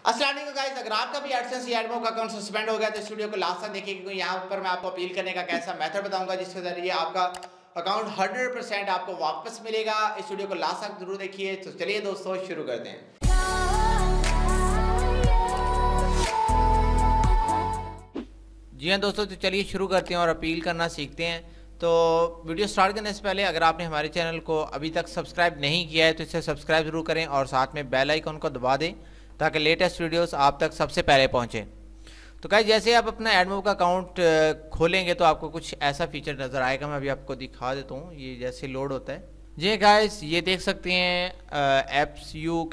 अस्सलाम वालेकुम गाइस, अगर आपका भी एडसेंस या एडमो का अकाउंट सस्पेंड हो गया तो इस वीडियो को लास्ट तक देखिए, क्योंकि यहाँ पर मैं आपको अपील करने का कैसा मेथड बताऊंगा जिसके जरिए आपका अकाउंट 100% आपको वापस मिलेगा। इस वीडियो को लास्ट तक जरूर देखिए। तो चलिए दोस्तों शुरू करते हैं। जी हाँ दोस्तों, तो चलिए शुरू करते हैं और अपील करना सीखते हैं। तो वीडियो स्टार्ट करने से पहले अगर आपने हमारे चैनल को अभी तक सब्सक्राइब नहीं किया है तो इसे सब्सक्राइब जरूर करें और साथ में बेल आइकन को दबा दें ताकि लेटेस्ट वीडियोस आप तक सबसे पहले पहुंचे। तो गाइस, जैसे आप अपना एडमो का अकाउंट खोलेंगे तो आपको कुछ ऐसा फीचर नज़र आएगा। मैं अभी आपको दिखा देता हूँ, ये जैसे लोड होता है। जी गाइस, ये देख सकते हैं apps you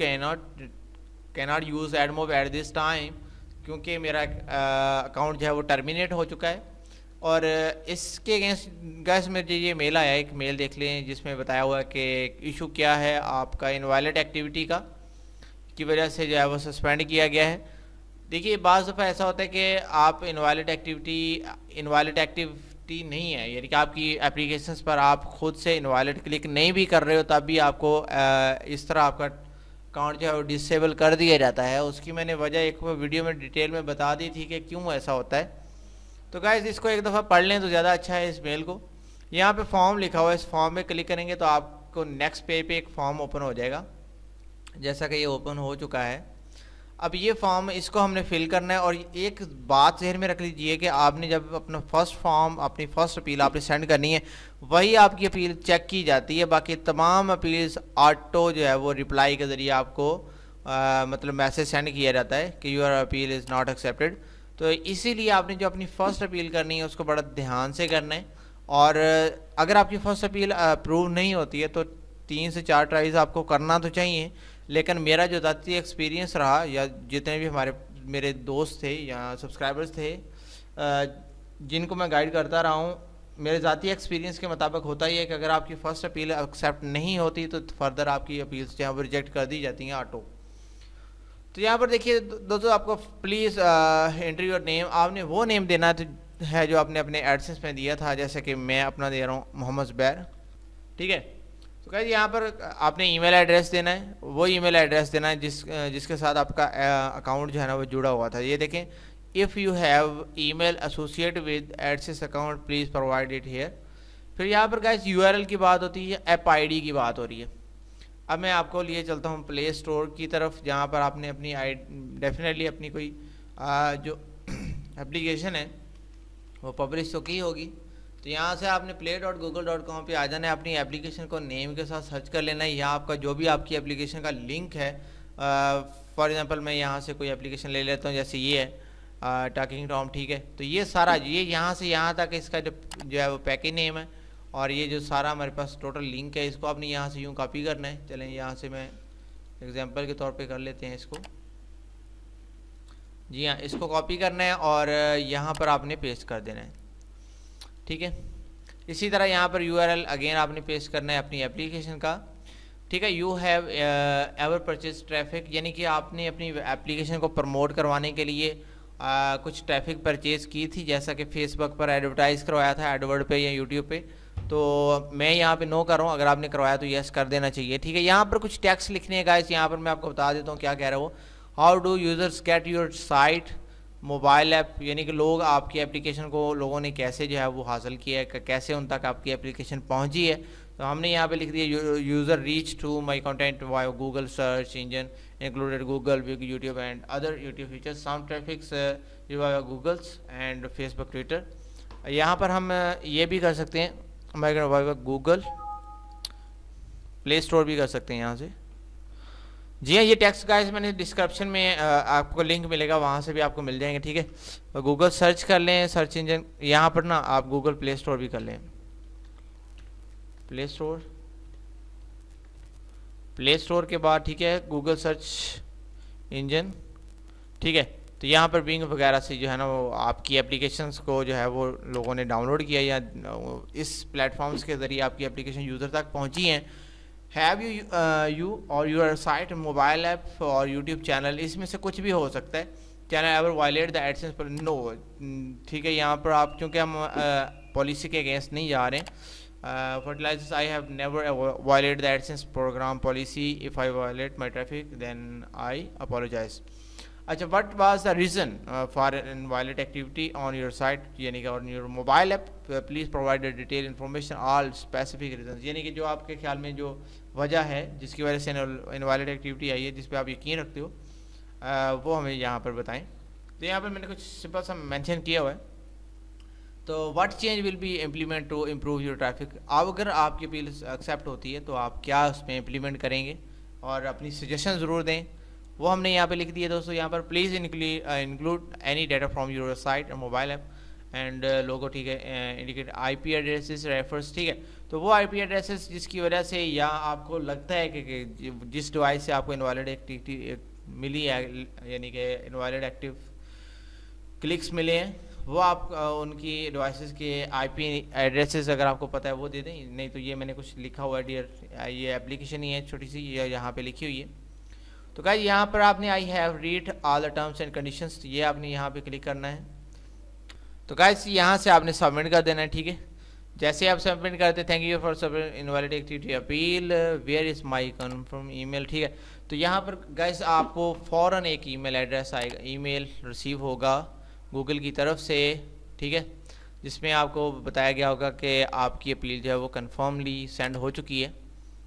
cannot use AdMob at this time, क्योंकि मेरा अकाउंट जो है वो टर्मिनेट हो चुका है। और इसके अगेंस्ट गाइस मुझे ये मेल आया, एक मेल देख लें जिसमें बताया हुआ है कि इशू क्या है आपका इनवैलिड एक्टिविटी का की वजह से जो है वो सस्पेंड किया गया है। देखिए, बाज़ दफ़ा ऐसा होता है कि आप इनवैलिड एक्टिविटी नहीं है, यानी कि आपकी एप्लीकेशंस पर आप खुद से इनवैलिड क्लिक नहीं भी कर रहे हो तब भी आपको इस तरह आपका अकाउंट जो है वो डिसेबल कर दिया जाता है। उसकी मैंने वजह एक वीडियो में डिटेल में बता दी थी कि क्यों ऐसा होता है। तो गाइस, इसको एक दफ़ा पढ़ लें तो ज़्यादा अच्छा है। इस मेल को यहाँ पे फॉर्म लिखा हुआ है, इस फॉर्म में क्लिक करेंगे तो आपको नेक्स्ट पेज पे एक फॉर्म ओपन हो जाएगा, जैसा कि ये ओपन हो चुका है। अब ये फॉर्म इसको हमने फिल करना है। और एक बात जहन में रख लीजिए कि आपने जब अपना फर्स्ट फॉर्म, अपनी फर्स्ट अपील आपने सेंड करनी है, वही आपकी अपील चेक की जाती है। बाकी तमाम अपील्स ऑटो जो है वो रिप्लाई के ज़रिए आपको मतलब मैसेज सेंड किया जाता है कि your appeal is not accepted. तो इसीलिए आपने जो अपनी फ़र्स्ट अपील करनी है उसको बड़ा ध्यान से करना है। और अगर आपकी फ़र्स्ट अपील अप्रूव नहीं होती है तो 3 से 4 ट्राइज आपको करना तो चाहिए। लेकिन मेरा जो ज़ाती एक्सपीरियंस रहा, या जितने भी मेरे दोस्त थे या सब्सक्राइबर्स थे जिनको मैं गाइड करता रहा हूँ, मेरे ज़ाती एक्सपीरियंस के मुताबिक होता ही है कि अगर आपकी फ़र्स्ट अपील एक्सेप्ट नहीं होती तो फर्दर आपकी अपील्स जो है वो रिजेक्ट कर दी जाती हैं ऑटो। तो यहाँ पर देखिए दोस्तों, आपको प्लीज़ एंट्री योर नेम, आपने वो नेम देना है जो आपने अपने एडसेंस में दिया था। जैसे कि मैं अपना दे रहा हूँ मोहम्मद ज़ुबैर, ठीक है। तो क्या यहाँ पर आपने ईमेल एड्रेस देना है, वो ईमेल एड्रेस देना है जिसके साथ आपका अकाउंट जो है ना वो जुड़ा हुआ था। ये देखें, if you have email associate with AdSense account please provide it here. फिर यहाँ पर गाइस यूआरएल की बात होती है, ऐप आईडी की बात हो रही है। अब मैं आपको लिए चलता हूँ प्ले स्टोर की तरफ, जहाँ पर आपने अपनी डेफिनेटली अपनी कोई जो एप्लीकेशन है वो पब्लिश तो की होगी। तो यहाँ से आपने play.google.com पे आ जाना है, अपनी एप्लीकेशन को नेम के साथ सर्च कर लेना है। यहाँ आपका जो भी आपकी एप्लीकेशन का लिंक है, फॉर एग्जांपल मैं यहाँ से कोई एप्लीकेशन ले लेता हूँ, जैसे ये है टॉकिंग टॉम, ठीक है। तो ये सारा ये यहाँ से यहाँ तक इसका जो है वो पैकेज नेम है, और ये जो सारा हमारे पास टोटल लिंक है इसको आपने यहाँ से यूँ कॉपी करना है। चलें यहाँ से मैं एग्जांपल के तौर पे कर लेते हैं इसको। जी हाँ, इसको कॉपी करना है और यहाँ पर आपने पेस्ट कर देना है, ठीक है। इसी तरह यहाँ पर यूआरएल अगेन आपने पेस्ट करना है अपनी एप्लीकेशन का, ठीक है। You have ever purchase traffic, यानी कि आपने अपनी एप्लीकेशन को प्रमोट करवाने के लिए कुछ ट्रैफिक परचेज़ की थी, जैसा कि फेसबुक पर एडवर्टाइज़ करवाया था एडवर्ड पे या यूट्यूब पे। तो मैं यहाँ पे नो कर रहा हूँ, अगर आपने करवाया तो यस कर देना चाहिए, ठीक है। यहाँ पर कुछ टैक्स लिखने हैं गाइस, यहाँ पर मैं आपको बता देता हूँ क्या कह रहा हूँ। How do users get your site mobile app, यानी कि लोग आपकी एप्लीकेशन को लोगों ने कैसे जो है वो हासिल किया है, कैसे उन तक आपकी एप्लीकेशन पहुंची है। तो हमने यहाँ पे लिख दिया user reach to my content via Google search engine included Google web YouTube and other YouTube features, some traffics via Googles and Facebook Twitter. यहाँ पर हम ये भी कर सकते हैं, वाया गूगल प्ले स्टोर भी कर सकते हैं यहाँ से। जी हाँ, ये टेक्स्ट गाइस मैंने डिस्क्रिप्शन में आपको लिंक मिलेगा, वहाँ से भी आपको मिल जाएंगे, ठीक है। गूगल सर्च कर लें, सर्च इंजन, यहाँ पर ना आप गूगल प्ले स्टोर भी कर लें, प्ले स्टोर के बाद, ठीक है, गूगल सर्च इंजन, ठीक है। तो यहाँ पर बिंग वगैरह से जो है ना वो आपकी एप्लीकेशंस को जो है वो लोगों ने डाउनलोड किया या इस प्लेटफॉर्म्स के ज़रिए आपकी एप्लीकेशन यूज़र तक पहुँची हैं। Have you or your site mobile app or YouTube channel, इसमें से कुछ भी हो सकता है। Channel ever violate the AdSense पर नो, ठीक है। यहाँ पर आप क्योंकि हम पॉलिसी के अगेंस्ट नहीं जा रहे हैं, fertilisers I have never violate the AdSense program policy, if I violate my traffic then I apologise. अच्छा, what was the reason for invalid activity on your site, यानी कि on your mobile app, please provide detail information all specific reason, यानी कि जो आपके ख्याल में जो वजह है जिसकी वजह से इनवैलिड एक्टिविटी आई है, जिस पे आप यकीन रखते हो, वो हमें यहाँ पर बताएं। तो यहाँ पर मैंने कुछ सिंपल सा मेंशन किया हुआ है। तो what change will be implement to improve your traffic, अब अगर आपकी अपील एक्सेप्ट होती है तो आप क्या उसमें इम्प्लीमेंट करेंगे और अपनी सजेशन ज़रूर दें, वो हमने यहाँ पे लिख दिया दोस्तों। यहाँ पर please include any data from your site or mobile app and logs, ठीक है, इंडिकेट आईपी एड्रेसेस रेफर्स, ठीक है। तो वो आईपी एड्रेसेस जिसकी वजह से या आपको लगता है कि जिस डिवाइस से आपको इनवैलिड एक्टिविटी मिली है, यानी कि इनवैलिड एक्टिव क्लिक्स मिले हैं, वो आप उनकी डिवाइसेस के आईपी एड्रेसेस अगर आपको पता है वो दे दें। नहीं तो ये मैंने कुछ लिखा हुआ है डियर, ये एप्लीकेशन ही है छोटी सी, ये यहाँ पे लिखी हुई है। तो गाइस यहाँ पर आपने I have read all the terms and conditions, ये आपने यहाँ पे क्लिक करना है। तो गाइस यहाँ से आपने सबमिट कर देना है, ठीक है। जैसे आप सबमिट करते, thank you for submit invalid activity appeal, where is my confirm email, ठीक है। तो यहाँ पर गाइस आपको फ़ौरन एक ईमेल एड्रेस आएगा, ईमेल रिसीव होगा गूगल की तरफ से, ठीक है, जिसमें आपको बताया गया होगा कि आपकी अपील जो है वो कन्फर्मली सेंड हो चुकी है।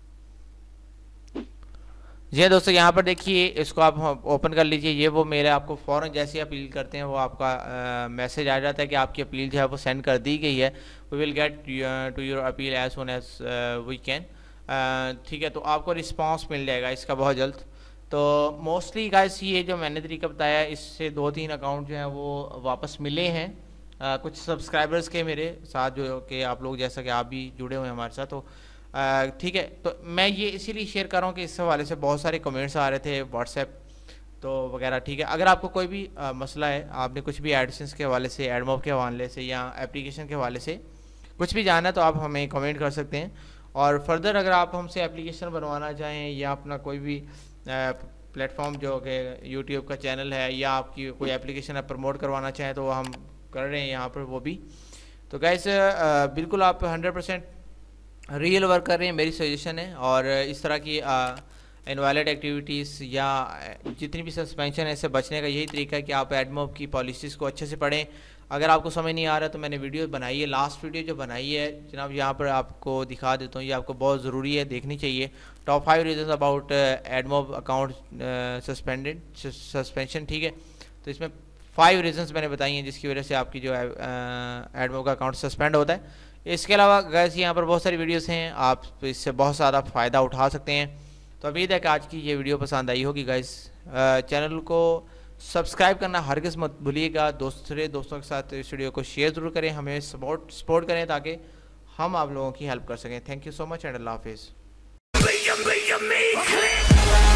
जी दोस्तों, यहाँ पर देखिए, इसको आप ओपन कर लीजिए। ये वो मेरे आपको फ़ौरन जैसे अपील करते हैं वो आपका मैसेज आ जाता है कि आपकी अपील जो है वो सेंड कर दी गई है। We will get to your appeal as soon as we can, ठीक है। तो आपको रिस्पांस मिल जाएगा इसका बहुत जल्द। तो मोस्टली गाइस ये जो मैंने तरीका बताया, इससे 2-3 अकाउंट जो हैं वो वापस मिले हैं कुछ सब्सक्राइबर्स के मेरे साथ, जो कि आप लोग जैसा कि आप भी जुड़े हुए हैं हमारे साथ, तो ठीक है। तो मैं ये इसीलिए शेयर कर रहा हूँ कि इस हवाले से बहुत सारे कमेंट्स आ रहे थे व्हाट्सएप तो वगैरह, ठीक है। अगर आपको कोई भी मसला है, आपने कुछ भी एडसेंस के हवाले से, एडमॉब के हवाले से या एप्लीकेशन के हवाले से कुछ भी जानना है तो आप हमें कमेंट कर सकते हैं। और फर्दर अगर आप हमसे एप्लीकेशन बनवाना चाहें या अपना कोई भी प्लेटफॉर्म जो कि यूट्यूब का चैनल है या आपकी कोई एप्लीकेशन आप प्रमोट करवाना चाहें तो हम कर रहे हैं यहाँ पर वो भी। तो गाइस बिल्कुल आप 100% रियल वर्क कर रहे हैं, मेरी सजेशन है। और इस तरह की इनवैलिड एक्टिविटीज़ या जितनी भी सस्पेंशन है, इससे बचने का यही तरीका है कि आप एडमॉब की पॉलिसीज़ को अच्छे से पढ़ें। अगर आपको समझ नहीं आ रहा तो मैंने वीडियो बनाई है, लास्ट वीडियो जो बनाई है जनाब यहाँ पर आपको दिखा देता हूँ, ये आपको बहुत ज़रूरी है, देखनी चाहिए। Top 5 reasons about AdMob account suspension, ठीक है। तो इसमें 5 रीजंस मैंने बताई हैं जिसकी वजह से आपकी जो है एडमॉब का अकाउंट सस्पेंड होता है। इसके अलावा गाइस यहाँ पर बहुत सारी वीडियोस हैं, आप इससे बहुत ज़्यादा फ़ायदा उठा सकते हैं। तो उम्मीद है कि आज की ये वीडियो पसंद आई होगी गाइस। चैनल को सब्सक्राइब करना हरगिज़ मत भूलिएगा। दूसरे दोस्तों के साथ इस वीडियो को शेयर ज़रूर करें, हमें सपोर्ट करें ताकि हम आप लोगों की हेल्प कर सकें। Thank you so much and अल्लाह हाफिज़।